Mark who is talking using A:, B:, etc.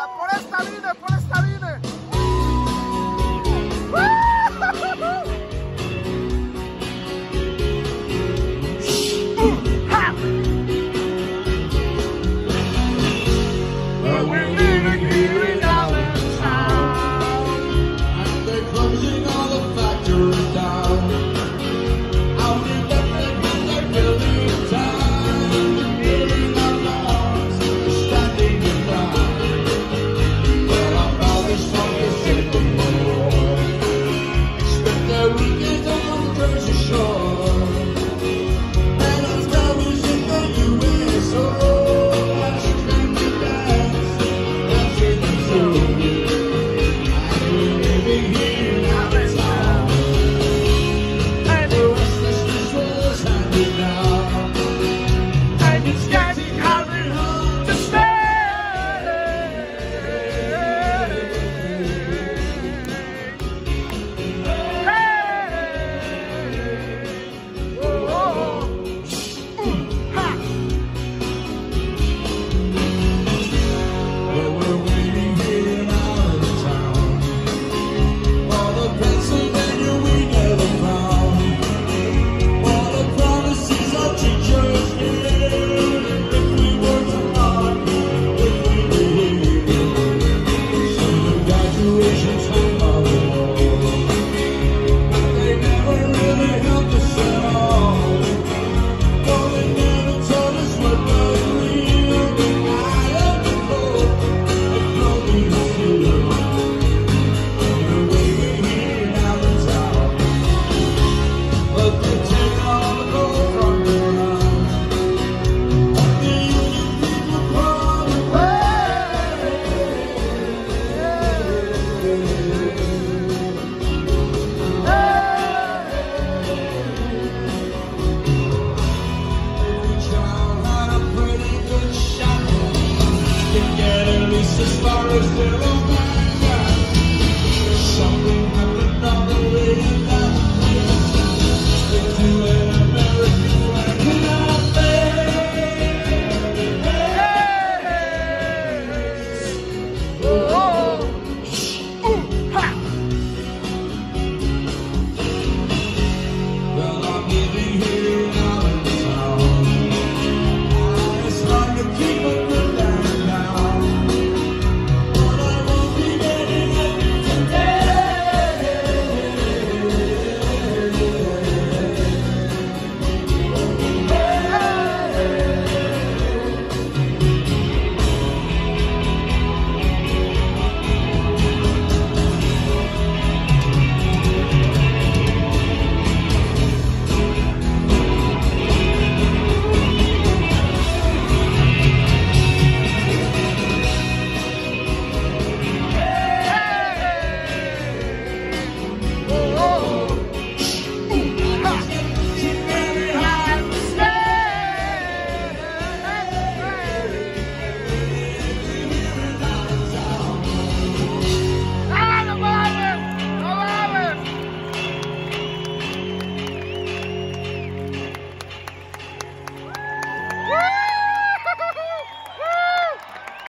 A: Por esta vine, por esta vine. Well, we're living here in Allentown,
B: And they're closing all the factories down. Out in the Midland, they're building time. Building our lawns, standing in line. Well, our fathers fought to save the war. Spent their weekends on Jersey Shore. And our town was in the USO. As far as they're all back, something